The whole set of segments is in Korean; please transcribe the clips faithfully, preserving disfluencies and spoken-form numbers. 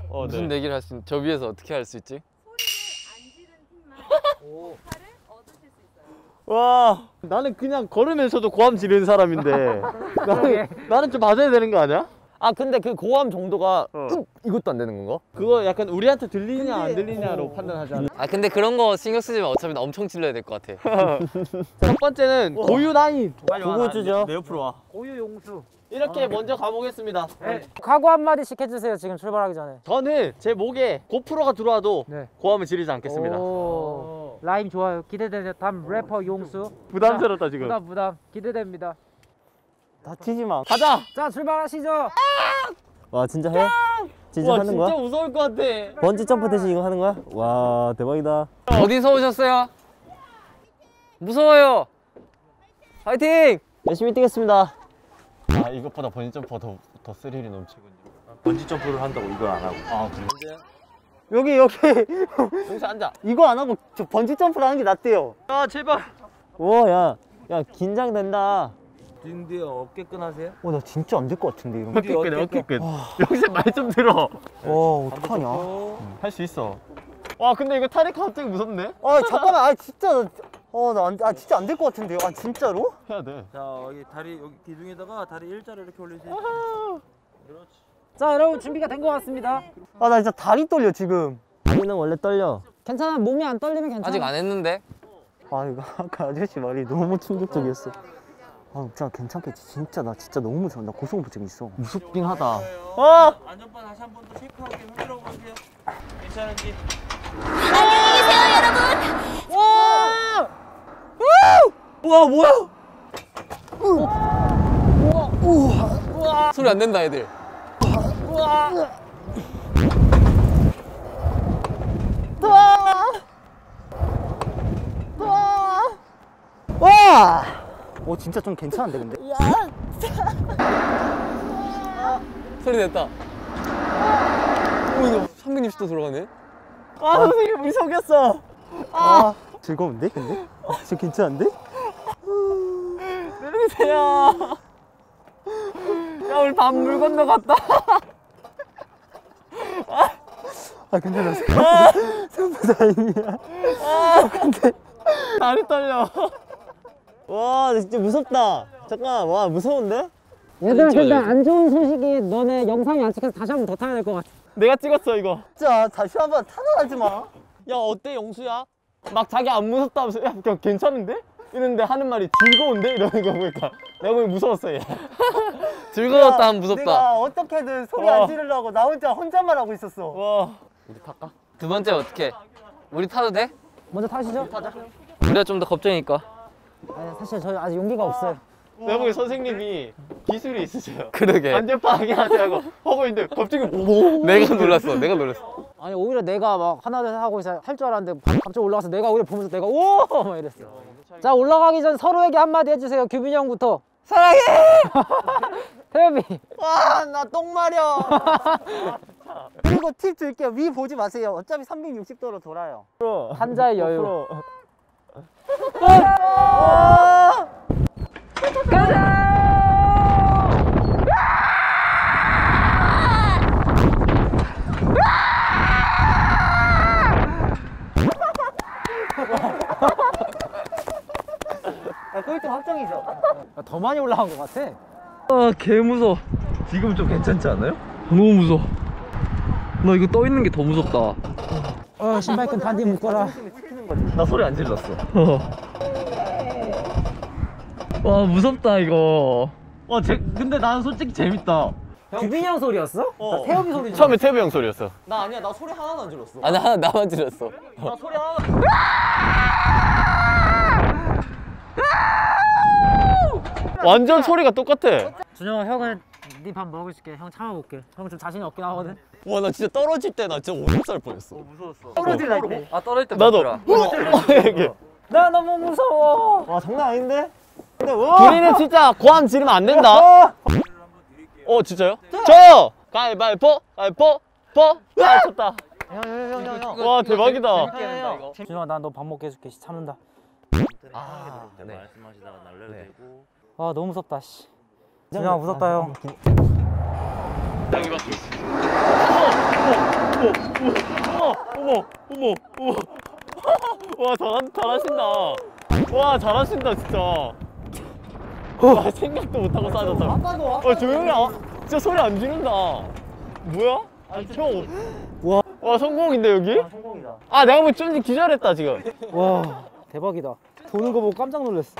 어, 무슨 네. 내기를 할 수 있? 저 위에서 어떻게 할 수 있지? 소리를 안 지른 팀만 팔을 얻으실 수 있어요. 와, 나는 그냥 걸으면서도 고함 지르는 사람인데 나는, 나는 좀 봐줘야 되는 거 아니야? 아 근데 그 고함 정도가 어. 음, 이것도 안 되는 건가? 그거 약간 우리한테 들리냐 안 들리냐로 판단하잖아. 아 근데 그런 거 신경 쓰지 마. 어차피 나 엄청 질러야 될 것 같아. 첫 번째는 고유 나인. 그거 주죠. 내 옆으로 와. 고유 용수. 이렇게 먼저 가보겠습니다. 네. 각오 한마디씩 해주세요. 지금 출발하기 전에. 저는 제 목에 고프로가 들어와도 네. 고함을 지르지 않겠습니다. 오. 라임 좋아요. 기대되는 다음 래퍼 용수. 부담스럽다 지금. 부담 부담 기대됩니다. 다치지 마. 가자. 자 출발하시죠. 와 진짜 해? 진짜 와 하는 진짜 거야? 무서울 것 같아. 번지 점프 대신 이거 하는 거야? 와 대박이다. 어디서 오셨어요? 무서워요. 파이팅! 열심히 뛰겠습니다. 아 이것보다 번지 점프가 더, 더 스릴이 넘치군요. 번지 점프를 한다고 이걸 안 하고. 아 그래? 여기 여기 여기서 앉아. 이거 안 하고 저 번지 점프를 하는 게 낫대요. 아 제발. 와야야 야, 긴장된다. 딘디 어깨끈 하세요? 어 나 진짜 안 될 것 같은데 이런 거. 어깨끈 어깨끈. 여기서 말 좀 들어. 와 어떡하냐. 할 수 있어. 와 근데 이거 타니까 갑자기 무섭네. 아 잠깐만 아 진짜 어나 아 진짜 안 될 것 같은데요. 아 진짜로? 해야 돼. 자 여기 다리 여기 기둥에다가 다리 일자로 이렇게 올리세요. 그렇지. 자 여러분 준비가 된 것 같습니다. 아 나 진짜 다리 떨려 지금. 다리는 원래 떨려. 괜찮아, 몸이 안 떨리면 괜찮아. 아직 안 했는데. 아 이거 아까 아저씨 말이 너무 충격적이었어. 아 진짜 괜찮겠지. 진짜 나 진짜 너무 무서워. 나 고소공포증 있어. 무섭긴 하다. 어! 안전바 다시 한 번 더 쉐이크하게 흔들어 보세요. 괜찮은지. 우와 뭐야? 소리 안 낸다 애들. 와! 어 진짜 좀 괜찮은데 근데? 소리 냈다. 오 이거 삼백육십 도 돌아가네. 아 선생님 우리 속였어. 아 즐거운데 근데? 아, 진짜 괜찮은데? 내려주세요. 야 우리 밥 물 건너 갔다. 아 근데 나 생각보다 생각보다 다행이야. 아 근데 다리 떨려. 와 나 진짜 무섭다. 잠깐 와 무서운데? 얘들아, 근데 찍어줘야지. 안 좋은 소식이 너네 영상이 안 찍혀서 다시 한 번 더 타야 될 것 같아. 내가 찍었어 이거. 진짜 다시 한번 탄원하지 마. 야 어때 영수야? 막 자기 안 무섭다면서 야 그냥 괜찮은데? 이랬는데 하는 말이 즐거운데? 이러는 거 보니까 내가 보기 무서웠어 얘. 즐거웠다 하면 무섭다. 내가 어떻게든 소리 와. 안 지르려고 나 혼자 혼잣말 하고 있었어. 와. 우리 탈까? 두 번째 어떻게? 우리 타도 돼? 먼저 타시죠. 우리가 좀 더 겁쟁이니까. 아니, 사실 저희 아직 용기가 없어요. 내가 보기 선생님이 기술이 있으세요. 그러게. 안전빵하게 하자고 하고 있는데 갑자기 오. 내가 놀랐어. 내가 놀랐어. 아니 오히려 내가 막 하나 둘 하고 있어 할 줄 알았는데 갑자기 올라가서 내가 오히려 보면서 내가 오! 막 이랬어. 자 올라가기 전 서로에게 한마디 해주세요. 규빈이 형부터. 사랑해. 태엽이. 와 나 똥 마려. 그리고 팁 줄게요. 위 보지 마세요. 어차피 삼백육십 도로 돌아요. 한자의 여유. 아, 그게 좀 확정이죠. 더 많이 올라간 것 같아. 아, 개 무서워. 지금 좀 괜찮지 않아요? 너무 무서워. 나 이거 떠 있는 게 더 무섭다. 어 신발끈 반디 묶어라. 나 소리 안 질렀어. 와, 무섭다 이거. 와 제, 근데 나는 솔직히 재밌다. 규빈이 형 소리였어? 어. 태엽이 소리. 처음에 태비 형 소리였어. 나 아니야. 나 소리 하나도 안 질렀어. 아니 하나 나만 질렀어. 나 소리 하나도. 완전 소리가 똑같아. 준영아 형은 네 밥 먹을게. 형 참아볼게. 형 좀 자신이 없긴 하거든. 와 나 진짜 떨어질 때 나 진짜 오줌 쌀 뻔했어. 떨어질라 때. 아, 떨어질 때 나도. 맞더라. 이게. 나 너무 무서워. 와 장난 아닌데? 근데 와. 우리는 진짜 고함 지르면 안 된다. 어 진짜요? 저 가위바위보 가위바위보 보. 아 쳤다. 형형형형. 와 대박이다. 준영아 난 너 밥 먹게 해줄게. 참는다. 아, 네. 말씀하시다가 날려도 되고. 와 너무 무섭다 씨. 준영아 무섭다 형. 여기 봐. 어머 어머 어머 어머 와 잘한, 잘하신다 와 잘하신다 진짜 와 생각도 못하고 싸졌다 어 조용히 아, 진짜 소리 안 지른다 뭐야? 형 와, 와 성공인데 여기? 성공이다. 아 내가 보기 쫀지 기절했다 지금 와 대박이다. 도는 거 보고 깜짝 놀랐어.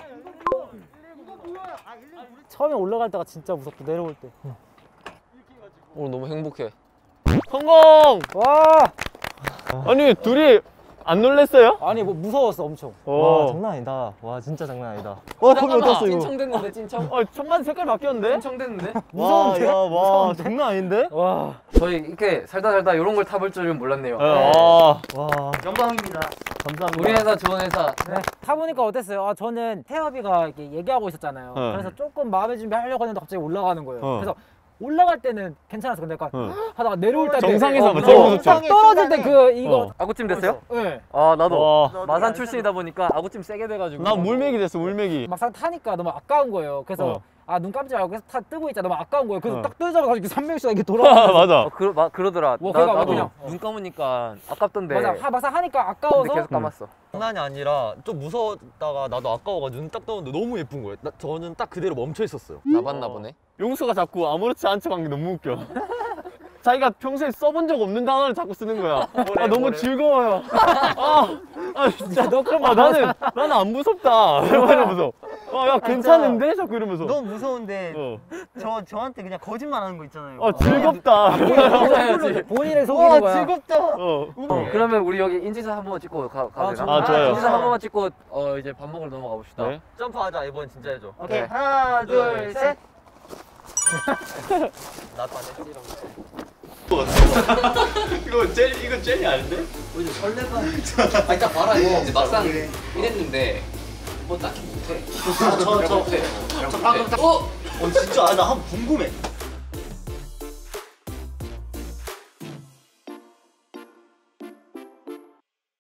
처음에 올라갈 때가 진짜 무섭고 내려올 때. 오늘 너무 행복해 성공! 와 아니 둘이 안 놀랬어요? 아니 뭐 무서웠어 엄청. 와 어. 장난 아니다. 와 진짜 장난 아니다. 와 거기 어땠어 이거? 찐청됐는데 찐청? 어 천만 색깔 바뀌었는데? 찐청됐는데? 무서운데? 와, 와 장난 아닌데? 와 저희 이렇게 살다 살다 이런 걸 타볼 줄은 몰랐네요. 아 와 감사합니다 우리 회사 좋은 회사. 네. 타보니까 어땠어요? 아 저는 태엽이가 이렇게 얘기하고 있었잖아요. 어. 그래서 조금 마음의 준비하려고 했는데 갑자기 올라가는 거예요. 어. 그래서 올라갈 때는 괜찮았어. 근데 약간 어. 하다가 내려올 때 정상에서 어, 뭐 제일 어, 무섭죠? 딱 떨어질 때 그 이거 어. 아구찜 됐어요? 네. 아 나도 와. 마산 출신이다 보니까 아구찜 세게 돼가지고. 난 물맥이 됐어 물맥이 막상 타니까 너무 아까운 거예요. 그래서 어. 아 눈 깜지 말고 계속 타 뜨고 있자 너무 아까운 거예요. 그래서 어. 딱 뜨자마자 이렇게 삼 명씩 이렇게 돌아가면서 맞아 어, 그러, 마, 그러더라. 뭐, 나, 걔가 나도 그냥, 눈 감으니까 아깝던데. 맞아 하, 막상 하니까 근데 아까워서 계속 감았어. 장난이 아니라 좀 무서웠다가 나도 아까워가지고 눈 딱 떠는데 너무 예쁜 거예요. 나, 저는 딱 그대로 멈춰 있었어요. 나봤나 보네. 용수가 자꾸 아무렇지 않게 한 게 너무 웃겨 자기가 평소에 써본 적 없는 단어를 자꾸 쓰는 거야 아 너무 즐거워요 아, 아 진짜 너 그럼 아, 나는 나는 안 무섭다 이러면서 아야 괜찮은데? 자꾸 이러면서 너무 무서운데 어. 저 저한테 그냥 거짓말하는 거 있잖아요. 아 즐겁다 본인을, 본인을 속이는 거야. 즐겁다. 어. 어, 그러면 우리 여기 인증샷 한 번만 찍고 가, 가도 아, 되나? 아, 좋아요. 인증샷 한 번만 찍고 어 이제 밥 먹으러 넘어가 봅시다. 네. 점프하자 이번 진짜 해줘. 오케이 네. 하나 둘 셋. 나도 안 했지 이러면. 이거 젤 이거 젤이 아닌데? 아니 딱 봐라 이거 이제 막상 이랬는데 뭐 딱히 못해. 저저 저 방금 딱. 어? 어 진짜 아, 나 한번 궁금해.